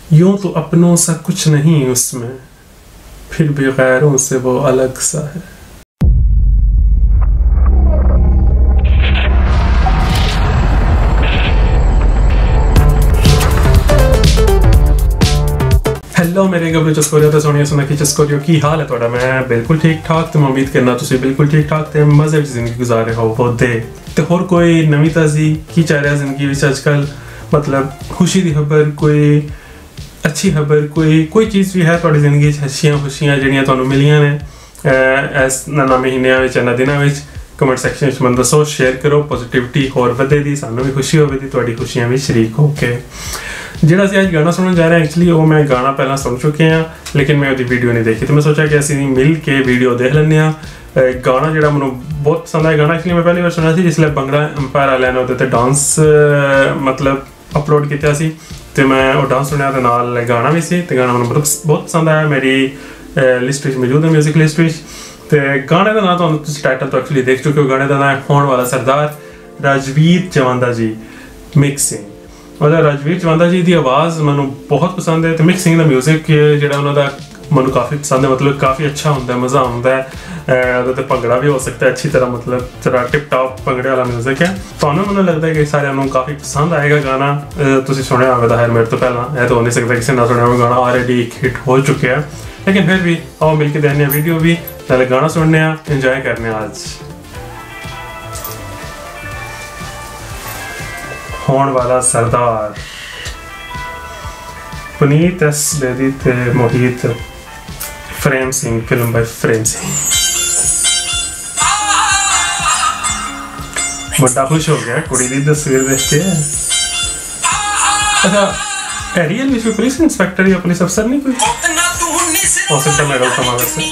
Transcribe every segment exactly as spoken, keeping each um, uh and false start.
यूं तो अपनों सा कुछ नहीं उसमें, फिर भी गैरों से वो अलग सा है। हेलो मेरे गबरू चस्कोरियो ते सोनिया सुनकी चस्कोरियो की हाल है तुहाडा? मैं बिल्कुल ठीक ठाक ते उम्मीद करना तुसीं बिल्कुल ठीक ठाक ते मज़े विच जिंदगी गुजार रहे हो वो दे ते होर कोई नवी ताज़ी की चाह रहा जिंदगी विच अजकल, मतलब खुशी दी खबर, कोई अच्छी खबर, कोई कोई चीज़ भी है तुहाडी जिंदगी च, हस्सियां खुशियां जिहड़ियां तुहानूं मिलियां ने इस नना महीनिਆਂ ਵਿੱਚ ਇਹਨਾਂ ਦਿਨਾਂ ਵਿੱਚ कमेंट सैक्शन में मैं दसो, शेयर करो पॉजिटिविटी होर वधे दी, सानू भी खुशी होवे दी तुहाडी खुशियां में शरीक हो के। जिहड़ा असीं अज गाना सुनन जा रहे हैं, एक्चुअली वो मैं गाना पहला सुन चुके हैं लेकिन मैं उसकी वीडियो नहीं देखी, तो मैं सोचा कि असीं मिल के वीडियो देख लैंदे आ। गाना जिहड़ा मैनूं बहुत पसंद आया गाना, एक्चुअली मैं पहली बार सुनिया सी जिसलै भंगड़ा एम्पायर वालिਆਂ ने ਉਹਦੇ ਤੇ डांस मतलब अपलोड किया सी, तो मैं वो डांस सुनिया तो नाल गाना भी सी, तो गाना मैनूं बहुत पसंद आया, मेरी लिस्ट में मौजूद है म्यूजिक लिस्ट में। तो गाने का नाम तो तुम टाइटल तो एक्चुअली देख चुके हो, गाने का नाम है होने वाला सरदार, राजवीर चवंदा जी मिक्सिंग। मतलब राजवीर चवंदा जी की आवाज़ मैं बहुत पसंद है, तो मिक्सिंग का म्यूजिक जो उन्होंने मैं काफ़ी पसंद है, मतलब काफ़ी अच्छा होता है, मज़ा आता है, तो भंगड़ा भी हो सकता है अच्छी तरह, मतलब जरा टिप टॉप भंगड़े वाला म्यूजिक है। तो मैंने लगता है कि सारे काफ़ी पसंद आएगा गाना। तुम सुनिया होगा है मेरे तो पहला, यह तो हो नहीं सकता किसी ने सुनिया हुआ, गाना ऑलरेडी एक हिट हो चुके हैं, लेकिन फिर भी आओ मिलके देखने वीडियो भी, पहले गाना सुनने एंजॉय करने। आज होने वाला सरदार, पुनीत एस बेदी ते Mohit, frame Singh, film by frame Singh. बड़ा खुश हो गया कुड़ी की तस्वीर देख के। अच्छा एरियल भी पुलिस इंस्पेक्टर या पुलिस अफसर नहीं कोई हो सकता, मेडल कमा वैसे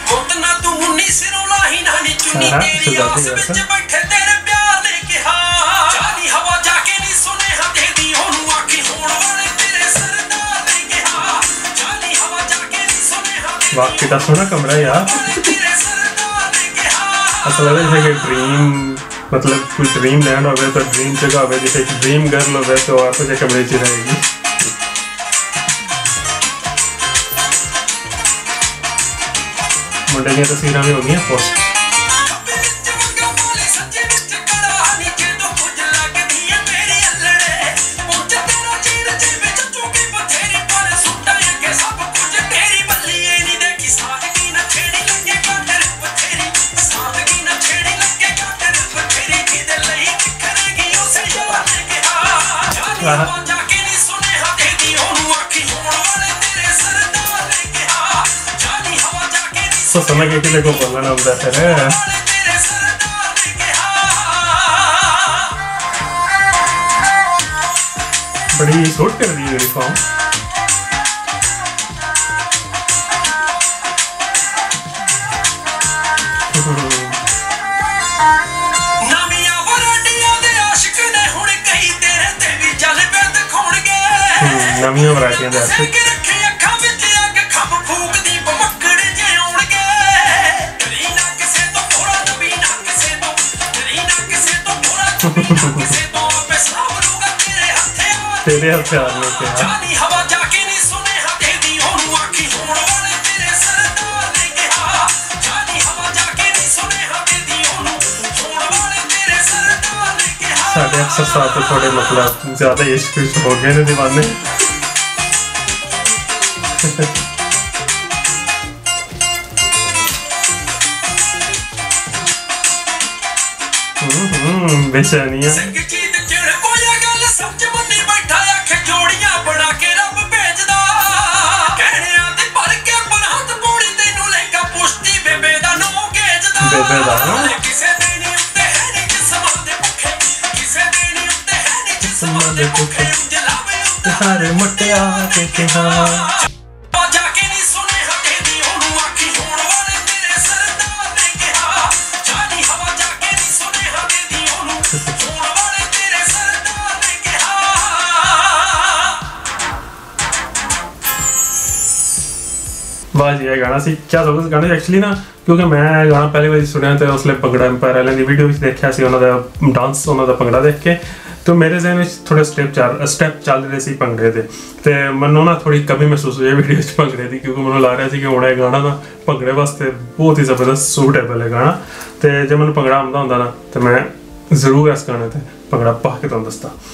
वाह कितना सोहना कमरा यार। असल है कि ड्रीम मतलब कोई ड्रीम लैंड हो तो ड्रीम जगह हो, जैसे ड्रीम गर्ल हो तो आप जो कमरे च रहेगी। मुंडे दी तस्वीर भी हो गई पोस्ट। तो समय के किसी को बोलना होता है, बड़ी सूट कर दी यूनिफॉर्म। नवीं वैरायटियां दे आशिक तेरे हथियार में क्या साढ़े अक्सर साथ तो थोड़े मतलब ज्यादा इश्क हो गए ने दीवाने। बेचैनियां सारे मुटिया के हाँ वाह जी गाना सी क्या जबरदस्त गाना एक्चुअली ना, क्योंकि मैं गाना पहली बार सुनिया तो उसले भंगड़ा एम्पायर वाले वीडियो देखा सी, उन्होंने डांस उन्होंने भंगड़ा देख के, तो मेरे जहन में थोड़े स्टेप चल स्टेप चल रहे सी भंगड़े दे ते मैनू ना थोड़ी कमी महसूस हुई वीडियो च भंगड़े दी, क्योंकि मैनू लग रहा सी कि हुण इह गाना ना भंगड़े वास्ते बहुत ही ज़बरदस्त सूटेबल है गाना। तो जे मैनू भंगड़ा आंदा हुंदा ना तो मैं जरूर इस गाने ते भंगड़ा पा के तुहानूं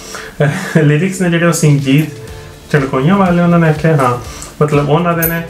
दसदा। लिरिक्स ने जिहड़े संगीत चड़कोइयां वाले उन्होंने आख्या, हाँ मतलब उन्होंने ने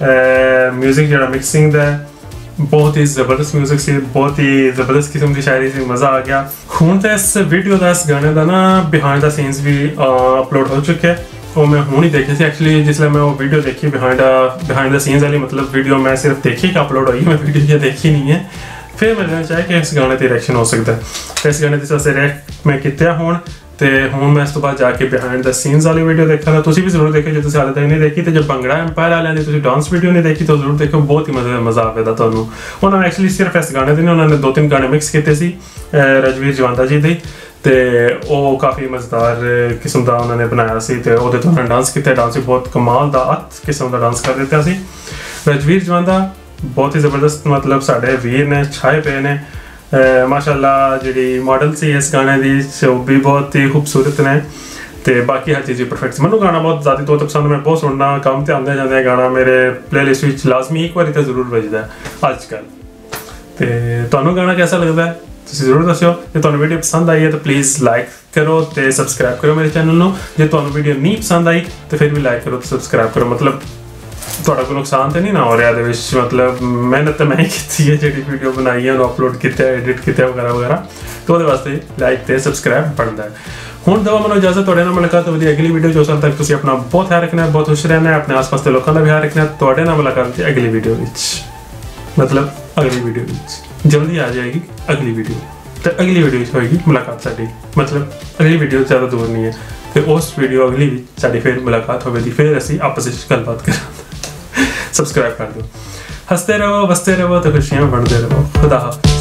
म्यूजिक जो मिक्सिंग दा बहुत ही ज़बरदस्त म्यूजिक से, बहुत ही ज़बरदस्त किस्म की शायरी से, मज़ा आ गया। हुण तो इस वीडियो का इस गाने का ना बिहाइंड द सीन्स भी अपलोड हो चुके हैं, वो मैं हुण ही देखे थे एक्चुअली। जिसले मैं वो वीडियो देखी बिहाइंड बिहाइंड द सीन्स वाली, मतलब वीडियो मैं सिर्फ देखी कि अपलोड हुई, मैं वीडियो ये देखी नहीं है। फिर मैं चाहे कि इस गाने की रिएक्शन हो सकता है, तो इस गाने की रिएक्ट मैं किया हुण ਤੇ ਹੁਣ मैं इस तो बाद जाके बिहाइंड द सीन्स वाली वीडियो देखा था। तुसी भी जरूर देखो जो तुसी हाले तक नहीं देखी, तो जब भंगड़ा एम्पायर वाले ने तुसी डांस वीडियो नहीं देखी तो जरूर देखो, बहुत ही मजा मजा आएगा ਤੁਹਾਨੂੰ। उन्होंने एक्चुअली सिर्फ इस गाने ਦੇ उन्होंने दो तीन गाने मिक्स किए सी रजवीर जवांदा जी ਦੇ, ਤੇ ਉਹ ਕਾਫੀ ਮਜ਼ੇਦਾਰ ਕਿਸਮ ਦਾ ਉਹਨਾਂ ਨੇ ਬਣਾਇਆ ਸੀ, ਤੇ ਉਹਦੇ ਤੋਂ ਉਹਨਾਂ ਡਾਂਸ ਕੀਤਾ। ਡਾਂਸ ਵੀ ਬਹੁਤ ਕਮਾਲ ਦਾ ਅੱਤ ਕਿਸਮ ਦਾ ਡਾਂਸ ਕਰ ਦਿੱਤਾ ਸੀ। ਰਜਵੀਰ ਜਵਾਂਦਾ ਬਹੁਤ ਹੀ ਜ਼ਬਰਦਸਤ मतलब ਸਾਡੇ ਵੀਰ ਨੇ, ਛਾਏ ਪਏ ਨੇ माशाअल्लाह। जी मॉडल सी इस गाने की वो भी बहुत ही खूबसूरत ने, तो बाकी हर चीज़ परफेक्ट। मैं गाना बहुत ज़्यादा तौर पर पसंद, मैं बहुत सुनना काम से आते जाते गाना मेरे प्ले लिस्ट में लाजमी एक बार तो जरूर बजता है अजकल। तो तुहानू गाना कैसा लगता है तुम जरूर दस्यो। जो तुहानू वीडियो पसंद आई है तो प्लीज़ लाइक करो तो सबसक्राइब करो मेरे चैनल को। जो तुहानू वीडियो नहीं पसंद आई तो फिर भी लाइक करो तो सबसक्राइब करो, मतलब ਤੁਹਾਡਾ ਕੋਈ ਨੁਕਸਾਨ ਤੇ ਨਹੀਂ ਨਾ ਹੋ ਰਿਹਾ ਇਹਦੇ ਵਿੱਚ। मतलब ਮਿਹਨਤ ਤਾਂ ਮੈਂ ਹੀ ਕੀਤੀ ਹੈ, ਜਿਹੜੀ ਵੀਡੀਓ ਬਣਾਈ ਹੈ ਉਹਨੂੰ ਅਪਲੋਡ ਕੀਤਾ, ਐਡਿਟ ਕੀਤਾ ਵਗੈਰਾ ਵਗੈਰਾ, ਤੇ ਉਹਦੇ ਵਾਸਤੇ ਲਾਈਕ ਤੇ ਸਬਸਕ੍ਰਾਈਬ ਬਣਦਾ ਹੈ। ਹੁਣ ਦਵਾ ਮੈਨੂੰ ਇਜਾਜ਼ਤ, ਤੁਹਾਡੇ ਨਾਲ ਮੁਲਾਕਾਤ ਹੋਵੇਗੀ ਅਗਲੀ ਵੀਡੀਓ 'ਚ। ਉਸ ਤੱਕ ਤੁਸੀਂ ਆਪਣਾ ਬਹੁਤ ਖਿਆਲ ਰੱਖਣਾ, ਬਹੁਤ ਖੁਸ਼ ਰਹਿਣਾ, ਆਪਣੇ ਆਸ-ਪਾਸ ਦੇ ਲੋਕਾਂ ਦਾ ਵੀ ਖਿਆਲ ਰੱਖਣਾ। ਤੁਹਾਡੇ ਨਾਲ ਮੁਲਾਕਾਤ ਹੈ ਅਗਲੀ ਵੀਡੀਓ ਵਿੱਚ, मतलब ਅਗਲੀ ਵੀਡੀਓ ਵਿੱਚ ਜਲਦੀ ਆ ਜਾਏਗੀ ਅਗਲੀ ਵੀਡੀਓ, ਤੇ ਅਗਲੀ ਵੀਡੀਓ ਵਿੱਚ ਹੋਏਗੀ ਮੁਲਾਕਾਤ ਸਾਡੀ। मतलब ਅਗਲੀ ਵੀਡੀਓ ਜ਼ਿਆਦਾ ਦੂਰ ਨਹੀਂ ਹੈ, ਤੇ ਉਸ ਵੀਡੀਓ ਅਗਲੀ ਵਿੱਚ ਸਾਡੀ ਫਿਰ ਮੁਲਾਕਾਤ ਹੋਵੇਗੀ, ਫਿਰ ਅਸੀਂ ਆਪਸ ਵਿੱਚ ਗੱਲਬਾਤ ਕਰਾਂਗੇ। सब्सक्राइब कर दो, हंसते रहो बसते रहो तो खुशियाँ बढ़ते रहो। खुदा हाफ़िज़।